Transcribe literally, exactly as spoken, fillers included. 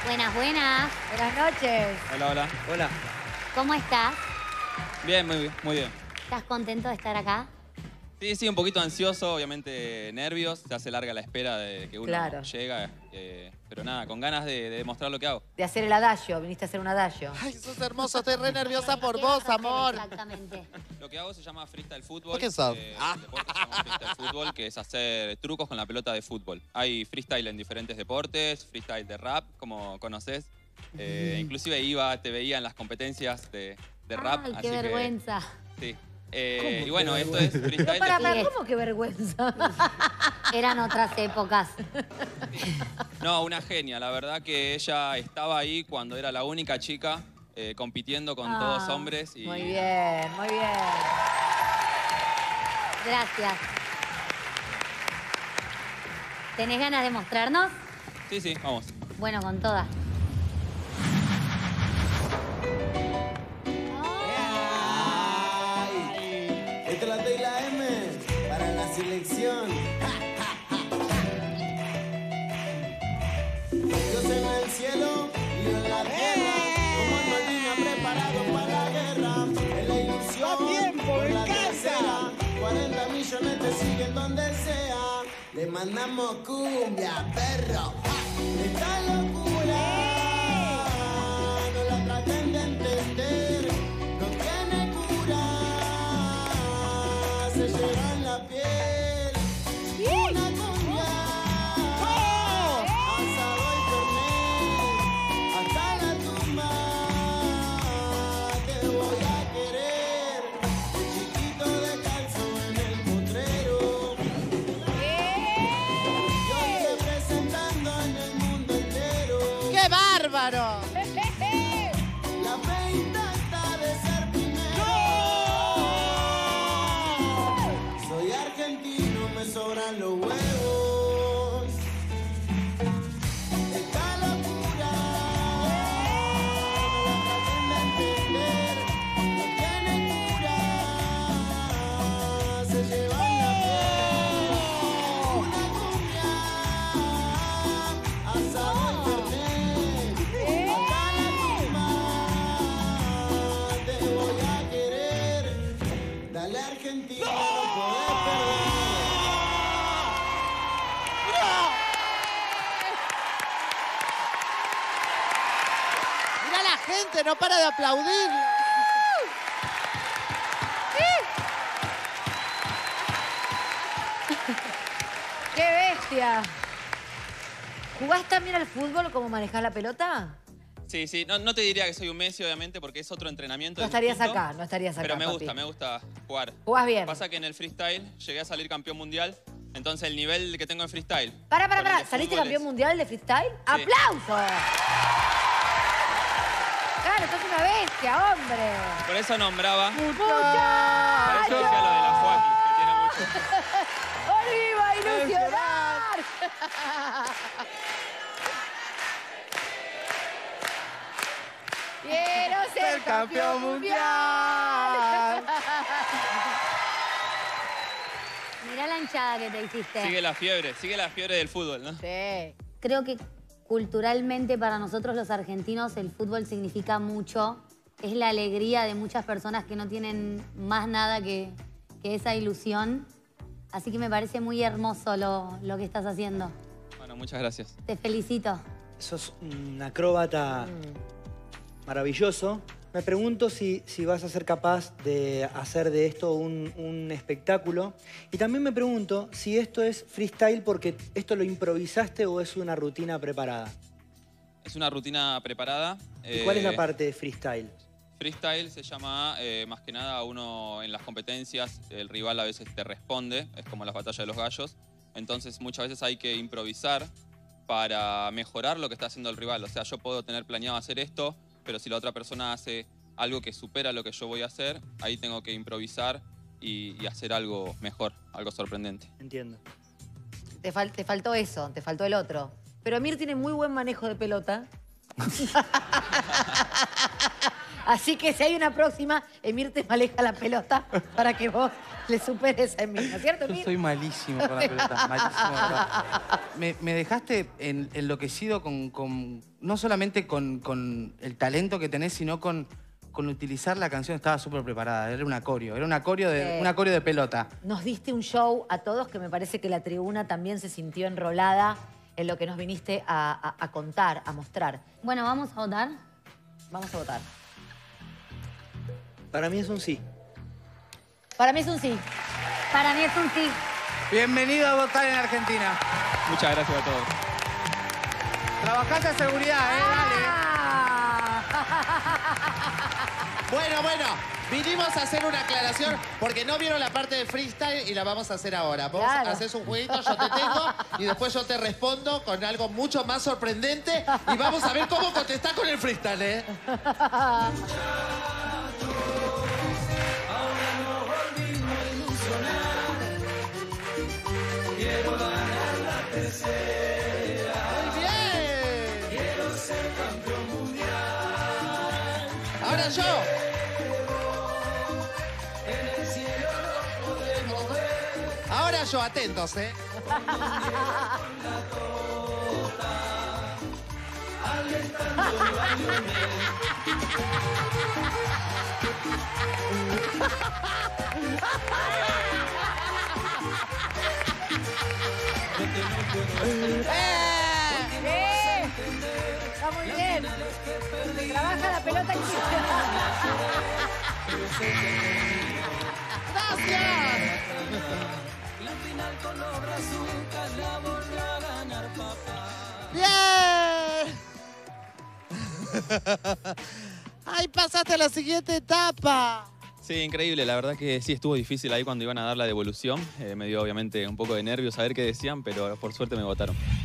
Buenas, buenas. Buenas noches. Hola, hola. Hola. ¿Cómo estás? Bien, muy bien, muy bien. ¿Estás contento de estar acá? Sí, sí, un poquito ansioso, obviamente nervios. Se hace larga la espera de que uno Claro. llega. eh, pero nada, con ganas de, de demostrar lo que hago. De hacer el adagio, viniste a hacer un adagio. Ay, sos hermoso, estoy re nerviosa ¿Qué por vas vos, a hacer amor. Exactamente. Lo que hago se llama freestyle fútbol. ¿Por qué sos? Eh, Ah. el deporte se llama freestyle fútbol, que es hacer trucos con la pelota de fútbol. Hay freestyle en diferentes deportes, freestyle de rap, como conoces. Eh, inclusive iba, te veía en las competencias de, de rap. Ay, así qué que, vergüenza. sí. Eh, ¿Cómo y qué bueno, esto vergüenza? es freestyle. Para, de para, Sí. ¿cómo que vergüenza? Eran otras épocas. No, una genia. La verdad que ella estaba ahí cuando era la única chica eh, compitiendo con Ah, todos hombres. Y Muy bien, muy bien. Gracias. ¿Tenés ganas de mostrarnos? Sí, sí, vamos. Bueno, con todas. Ay, esta es la T y la M para la selección. Dios en el cielo y yo en la tierra, como Malvina preparado para la guerra. En la ilusión, por la tercera, cuarenta millones te siguen donde sea. Le mandamos cumbia, perro. Esta locura no la traten de entender, no tiene cura, se lleva en la piel una cumbia, asado y fernet, hasta la tumba te voy a querer, chiquito descalzo en el potrero, y hoy representando en el mundo entero. ¡Qué bárbaro! La fe intacta de ser primero. Soy argentino, me sobran los huevos. Esta locura no la traten de entender, no tiene cura, se lleva en la piel una cumbia, asado y fernet, hasta la tumba te voy a querer. Dale Argentina, no podés perder. Mira la gente, no para de aplaudir. ¡Qué bestia! ¿Jugás también al fútbol como manejás la pelota? Sí, sí. No, no te diría que soy un Messi, obviamente, porque es otro entrenamiento. No estarías distinto, acá, no estarías acá, Pero me papi. gusta, me gusta jugar. ¿Jugás bien? Pasa que en el freestyle llegué a salir campeón mundial, entonces el nivel que tengo en freestyle. Para, para, con el para. de ¿Saliste fútbol campeón es- mundial de freestyle? ¡Aplausos! Claro, sos una bestia, hombre. Por eso nombraba. Por ¡Muchachos! eso decía lo de la Joaquín, que tiene mucho. ¡Oliva, ilusionar! Quiero ser campeón mundial. Mirá la hinchada que te hiciste. Sigue la fiebre, sigue la fiebre del fútbol, ¿no? Sí. Creo que culturalmente para nosotros los argentinos el fútbol significa mucho. Es la alegría de muchas personas que no tienen más nada que, que esa ilusión. Así que me parece muy hermoso lo, lo que estás haciendo. Bueno, muchas gracias. Te felicito. Sos un acróbata maravilloso. Me pregunto si, si vas a ser capaz de hacer de esto un, un espectáculo. Y también me pregunto si esto es freestyle porque esto lo improvisaste o es una rutina preparada. Es una rutina preparada. ¿Y cuál es la eh, parte de freestyle? Freestyle se llama, eh, más que nada, uno en las competencias, el rival a veces te responde, es como las batallas de los gallos. Entonces muchas veces hay que improvisar para mejorar lo que está haciendo el rival. O sea, yo puedo tener planeado hacer esto, pero si la otra persona hace algo que supera lo que yo voy a hacer, ahí tengo que improvisar y, y hacer algo mejor, algo sorprendente. Entiendo. Te, fal- te faltó eso, te faltó el otro. Pero Mir tiene muy buen manejo de pelota. Así que si hay una próxima, Emir te maneja la pelota para que vos le superes a Emir, ¿no es cierto, Emir? Yo soy malísimo con la pelota, malísimo. ¿Verdad? Me, me dejaste en, enloquecido con, con, no solamente con, con el talento que tenés, sino con, con utilizar la canción. Estaba súper preparada, era un acorio, era un acorio de, Eh, un acorio de pelota. Nos diste un show a todos que me parece que la tribuna también se sintió enrolada en lo que nos viniste a, a, a contar, a mostrar. Bueno, ¿vamos a votar? Vamos a votar. Para mí es un sí. Para mí es un sí. Para mí es un sí. Bienvenido a votar en Argentina. Muchas gracias a todos. Trabajaste a seguridad, ¿eh? Bueno, bueno, vinimos a hacer una aclaración porque no vieron la parte de freestyle y la vamos a hacer ahora. Vos Claro. haces un jueguito, yo te tengo y después yo te respondo con algo mucho más sorprendente y vamos a ver cómo contestás con el freestyle, ¿eh? Muy bien. Quiero ser campeón mundial. Ahora yo. Ahora yo, atentos, ¿eh? ¡Eh! Está muy bien. Trabaja la pelota y... ¡Gracias! ¡Bien! ¡Ay, pasaste a la siguiente etapa! Sí, increíble. La verdad que sí estuvo difícil ahí cuando iban a dar la devolución. Eh, me dio obviamente un poco de nervios saber qué decían, pero por suerte me votaron.